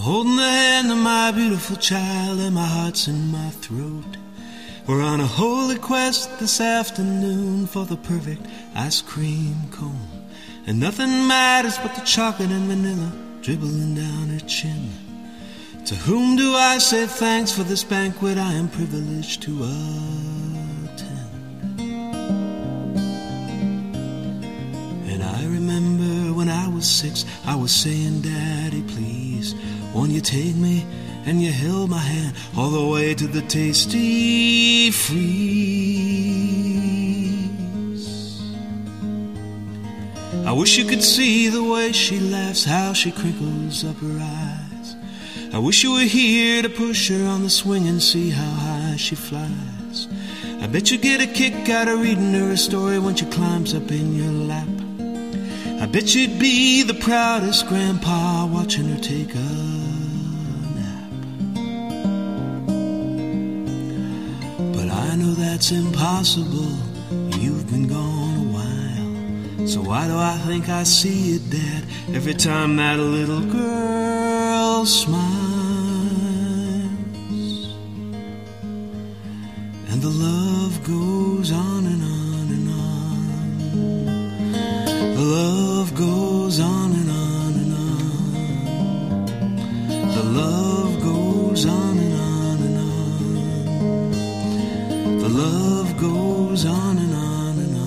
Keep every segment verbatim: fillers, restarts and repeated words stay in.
holding the hand of my beautiful child and my heart's in my throat. We're on a holy quest this afternoon for the perfect ice cream cone. And nothing matters but the chocolate and vanilla dribbling down her chin. To whom do I say thanks for this banquet I am privileged to attend? And I remember when I was six, I was saying, Daddy, please, won't you take me? And you held my hand all the way to the tasty freeze. I wish you could see the way she laughs, how she crinkles up her eyes. I wish you were here to push her on the swing and see how high she flies. I bet you get a kick out of reading her a story when she climbs up in your lap. I bet you'd be the proudest grandpa watching her take a nap. But I know that's impossible, you've been gone a while. So why do I think I see it, Dad, every time that little girl smiles? And the love goes on and on and on. The love goes on and on and on. The love goes on and on and on. The love goes on and on and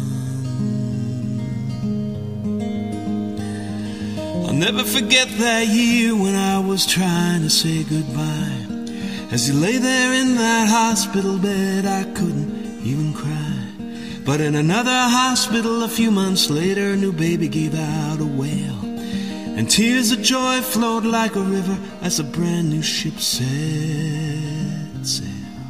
on. I'll never forget that year when I was trying to say goodbye. As you lay there in that hospital bed, I couldn't even cry. But in another hospital a few months later, a new baby gave out a wail, and tears of joy flowed like a river as a brand new ship set sail.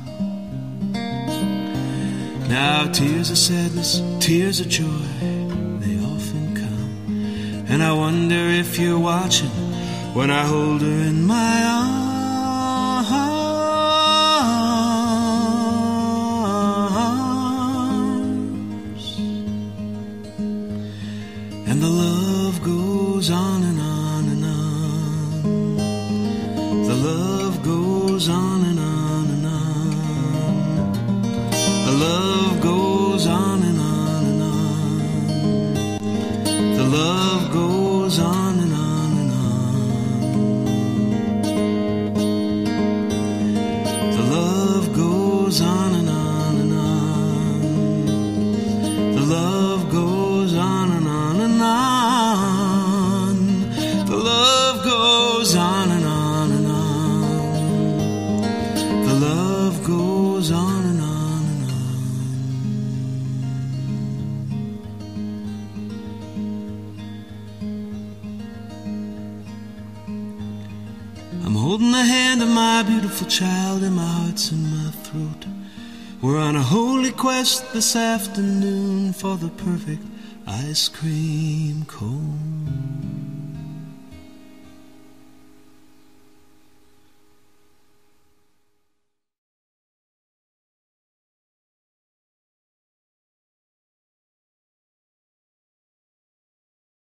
Now tears of sadness, tears of joy, they often come, and I wonder if you're watching when I hold her in my arms. And the love goes on and on and on. The love goes on and on and on. The love goes on and on and on. The love goes on and on and on. The love goes on and on and on. The love goes on and on and on. The love goes on and on and on. The love goes on and on and on. I'm holding the hand of my beautiful child and my heart's in my throat. We're on a holy quest this afternoon for the perfect ice cream cone.